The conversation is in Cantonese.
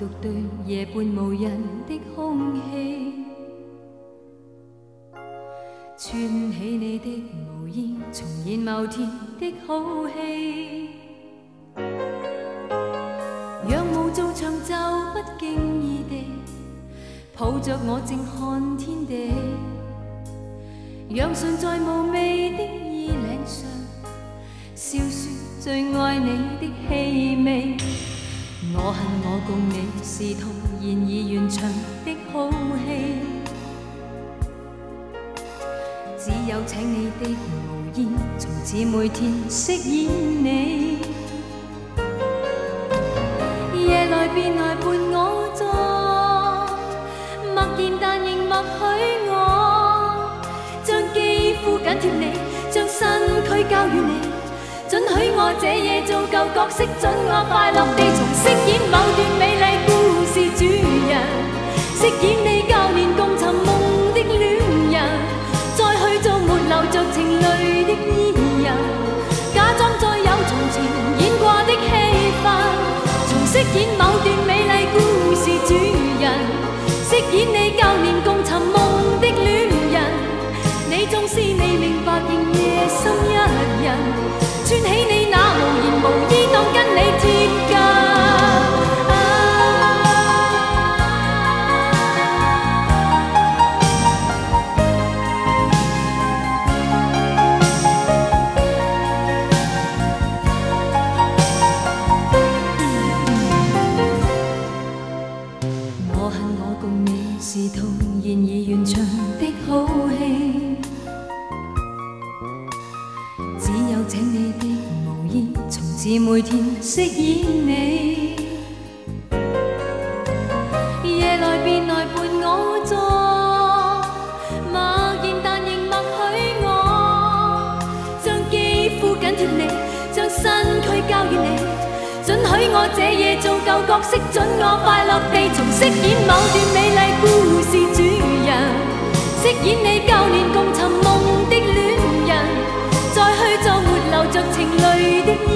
獨對夜半無人的空氣，串起你的毛衣，重現某天的好戲。讓無做長袖不經意地抱着我靜看天地，讓唇在無味的衣領上笑說最愛你的氣味。我恨我共你是套現已完場的好戲，只有請你的毛衣從此每天飾演你。夜來便來伴我坐，默然但仍默許我，將肌膚緊貼你，將身軀交予你。准許我這夜做舊角色，准我快樂地重飾演某段美麗故事主人，飾演你教練共尋夢的戀人，再去做沒流着情淚的伊人，假裝再有從前演過的戲份，重飾演某段美麗故事主人，飾演你教練共尋夢的戀人，你縱是未明白仍夜深一人，穿起你那無言無衣，當跟你貼近。我恨我共你是套現已完場的好戲，只有請你的毛衣從此每天飾演你。夜來便來伴我坐，默然但仍默許我，將肌膚緊貼你，將身軀交予你，准許我這夜做舊角色，准我快樂地重飾演某段美麗故事主人，飾演你教練共尋夢的戀人，再去做沒流着情淚的